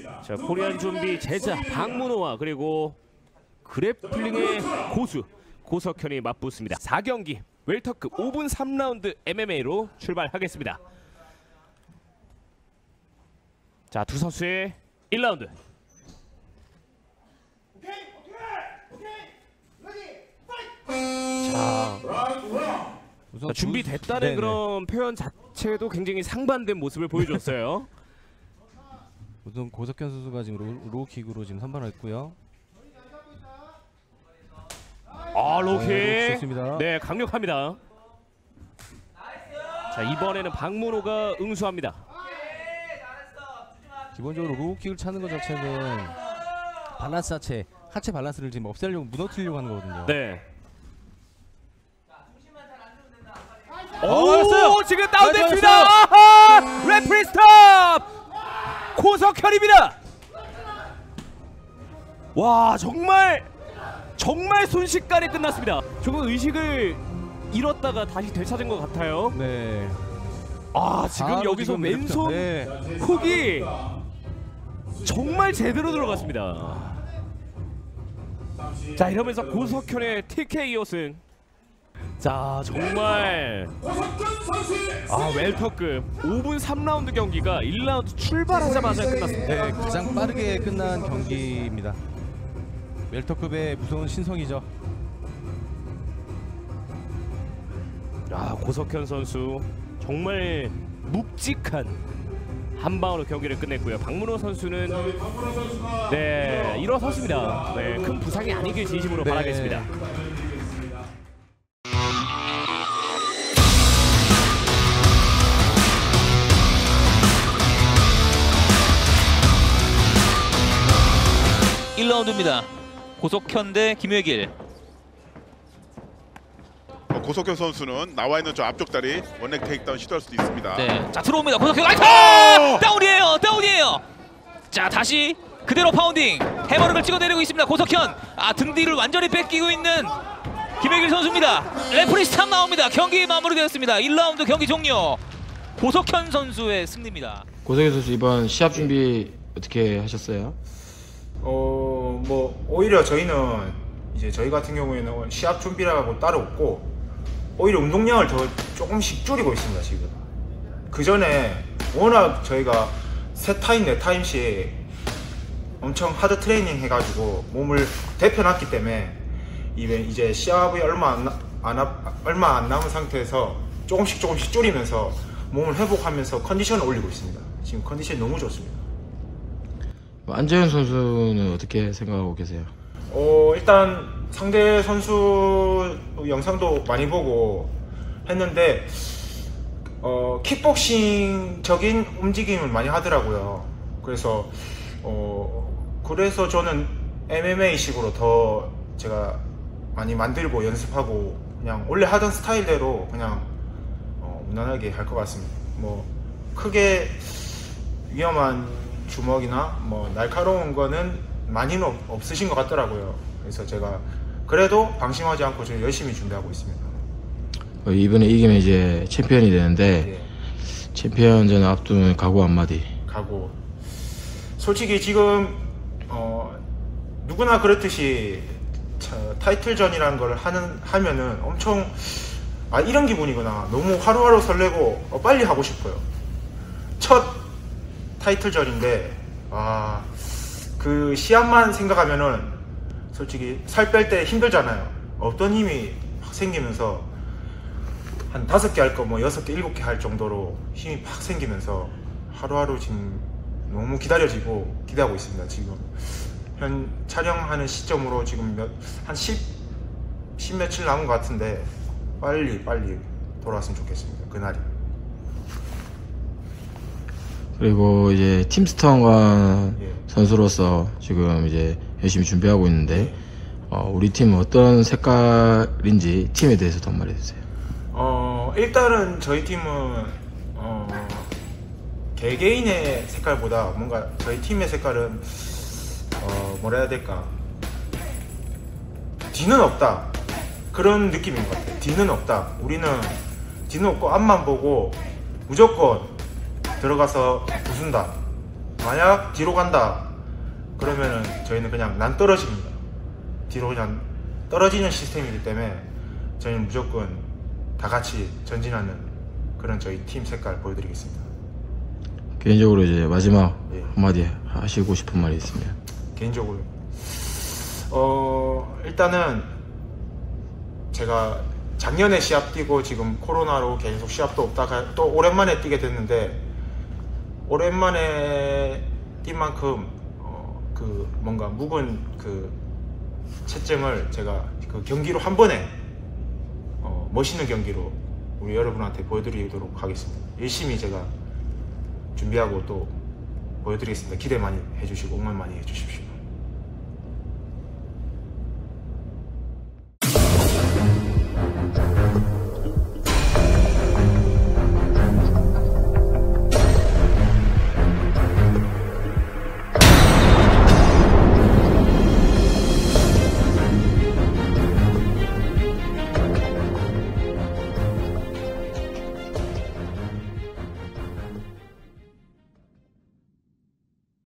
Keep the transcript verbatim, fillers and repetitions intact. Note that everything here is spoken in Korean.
자, 코리안 좀비 제자 박문호와 그리고 그래플링의 고수 고석현이 맞붙습니다. 사 경기 웰터급 오 분 삼 라운드 엠엠에이로 출발하겠습니다. 자, 두 선수의 일 라운드. 자, 자 준비됐다는 네네. 그런 표현 자체도 굉장히 상반된 모습을 보여줬어요. 우선 고석현 선수가 지금 로, 로우킥으로 지금 선발했고요. 아, 로우킥. 네, 좋습니다. 네, 강력합니다. 자, 이번에는 박문호가 응수합니다. 기본적으로 로우킥을 차는 것 자체는 밸런스 자체, 하체 밸런스를 지금 없애려고 무너뜨리려고 하는 거거든요. 네. 어, 오, 알았어요. 지금 다운됐습니다. 알았어요. 아하! 레프리 스톱! 고석현입니다. 와, 정말 정말 순식간에 끝났습니다. 조금 의식을 잃었다가 다시 되찾은 것 같아요. 네. 아, 지금 바로 여기서 지금 왼손 네. 훅이 정말 제대로 들어갔습니다. 자, 이러면서 고석현의 티케이오 승. 자, 정말 아, 웰터급 오 분 삼 라운드 경기가 일 라운드 출발하자마자 끝났습니다. 네, 가장 빠르게 끝난 경기입니다. 웰터급의 무서운 신성이죠. 아, 고석현 선수 정말 묵직한 한 방으로 경기를 끝냈고요. 박문호 선수는 네, 일어섰습니다. 네, 큰 부상이 아니길 진심으로 네. 바라겠습니다. 일 라운드입니다. 고석현 대 김회길. 어, 고석현 선수는 나와 있는 저 앞쪽 다리 원렉 테이크다운 시도할 수도 있습니다. 네, 자 들어옵니다. 고석현 라이트! 다운이에요, 다운이에요. 자 다시 그대로 파운딩. 해머를 찍어내리고 있습니다. 고석현. 아, 등 뒤를 완전히 뺏기고 있는 김회길 선수입니다. 레프리 스탑 나옵니다. 경기 마무리되었습니다. 일 라운드 경기 종료. 고석현 선수의 승리입니다. 고석현 선수 이번 시합 준비 어떻게 하셨어요? 어, 뭐 오히려 저희는 이제 저희 같은 경우에는 시합 준비라고 따로 없고 오히려 운동량을 더 조금씩 줄이고 있습니다. 지금 그 전에 워낙 저희가 세 타임 네 타임씩 엄청 하드 트레이닝 해가지고 몸을 데펴놨기 때문에 이제 시합이 얼마 안, 나, 안, 얼마 안 남은 상태에서 조금씩 조금씩 줄이면서 몸을 회복하면서 컨디션을 올리고 있습니다. 지금 컨디션이 너무 좋습니다. 안재현 선수는 어떻게 생각하고 계세요? 어, 일단 상대 선수 영상도 많이 보고 했는데 어, 킥복싱적인 움직임을 많이 하더라고요. 그래서 어, 그래서 저는 엠엠에이식으로 더 제가 많이 만들고 연습하고 그냥 원래 하던 스타일대로 그냥 어, 무난하게 할 것 같습니다. 뭐 크게 위험한 주먹이나 뭐 날카로운 거는 많이는 없, 없으신 것 같더라고요. 그래서 제가 그래도 방심하지 않고 좀 열심히 준비하고 있습니다. 어, 이번에 이기면 이제 챔피언이 되는데 예. 챔피언전 앞두는 각오 한마디. 가고 솔직히 지금 어, 누구나 그렇듯이 차, 타이틀전이라는 걸 하는 하면은 엄청 아 이런 기분이구나. 너무 하루하루 설레고 어, 빨리 하고 싶어요. 첫 타이틀전인데 아, 그 시합만 생각하면은 솔직히 살 뺄 때 힘들잖아요. 없던 힘이 확 생기면서 한 다섯 개 할 거 뭐 여섯 개 일곱 개 할 정도로 힘이 팍 생기면서 하루하루 지금 너무 기다려지고 기대하고 있습니다. 지금 현 촬영하는 시점으로 지금 몇 한 십, 십 며칠 남은 것 같은데 빨리 빨리 돌아왔으면 좋겠습니다. 그날이. 그리고 이제 팀스타원 예. 선수로서 지금 이제 열심히 준비하고 있는데 어, 우리 팀은 어떤 색깔인지 팀에 대해서도 한 말해 주세요. 어 일단은 저희 팀은 어, 개개인의 색깔보다 뭔가 저희 팀의 색깔은 어, 뭐라 해야 될까, 뒤는 없다 그런 느낌인 것 같아요. 뒤는 없다. 우리는 뒤는 없고 앞만 보고 무조건 들어가서 부순다. 만약 뒤로 간다 그러면은 저희는 그냥 난 떨어집니다. 뒤로 그냥 떨어지는 시스템이기 때문에 저희는 무조건 다 같이 전진하는 그런 저희 팀 색깔 보여드리겠습니다. 개인적으로 이제 마지막 예. 한마디 하시고 싶은 말이 있으면. 개인적으로 어 일단은 제가 작년에 시합 뛰고 지금 코로나로 계속 시합도 없다가 또 오랜만에 뛰게 됐는데 오랜만에 뛴 만큼 어, 그 뭔가 묵은 그 채점을 제가 그 경기로 한 번에 어, 멋있는 경기로 우리 여러분한테 보여드리도록 하겠습니다. 열심히 제가 준비하고 또 보여드리겠습니다. 기대 많이 해주시고 응원 많이 해주십시오.